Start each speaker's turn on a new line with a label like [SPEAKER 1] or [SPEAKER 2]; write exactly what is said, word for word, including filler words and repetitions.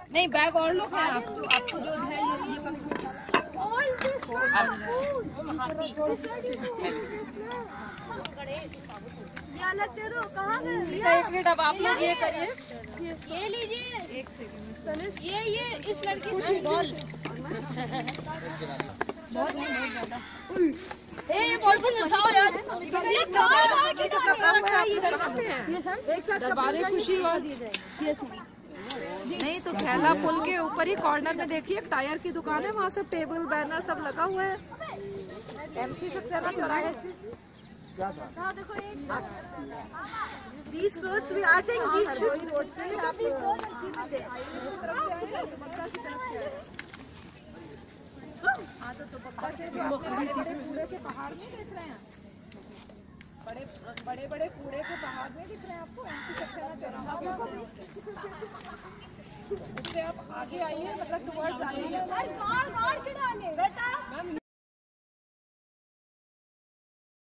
[SPEAKER 1] नहीं बैग और लोग हैं, आपको आपको जो है ये
[SPEAKER 2] ये अलग दे दो। कहाँ से?
[SPEAKER 1] एक मिनट, अब आप लोग ये करिए,
[SPEAKER 2] ये लीजिए
[SPEAKER 1] एक सेकंड।
[SPEAKER 2] ये ये इस लड़की से बॉल
[SPEAKER 1] बहुत बहुत ज्यादा
[SPEAKER 2] ए बॉल पे नचाओ यार। ये कहाँ की रखा है?
[SPEAKER 1] एक साथ दरबारे खुशी और नहीं तो खेला पुल के ऊपर ही कॉर्नर में देखिए एक टायर की दुकान है, वहाँ सब टेबल बैनर सब लगा हुआ है। एमसी सक्सेना चौराहे से
[SPEAKER 2] हाँ देखो एक
[SPEAKER 3] These clothes we I think we should
[SPEAKER 1] road से आप हाँ तो दुपट्टा से भी आपने बड़े बड़े कूड़े के पहाड़ नहीं देख रहे हैं, बड़े बड़े बड़े कूड़े के पहाड़ नहीं दिख रहे हैं आपको? एमसी सक्सेना चौराहा उससे आप आगे आइए, मतलब टुवर्ड्स आइए।
[SPEAKER 2] कार कार के डाले बेटा।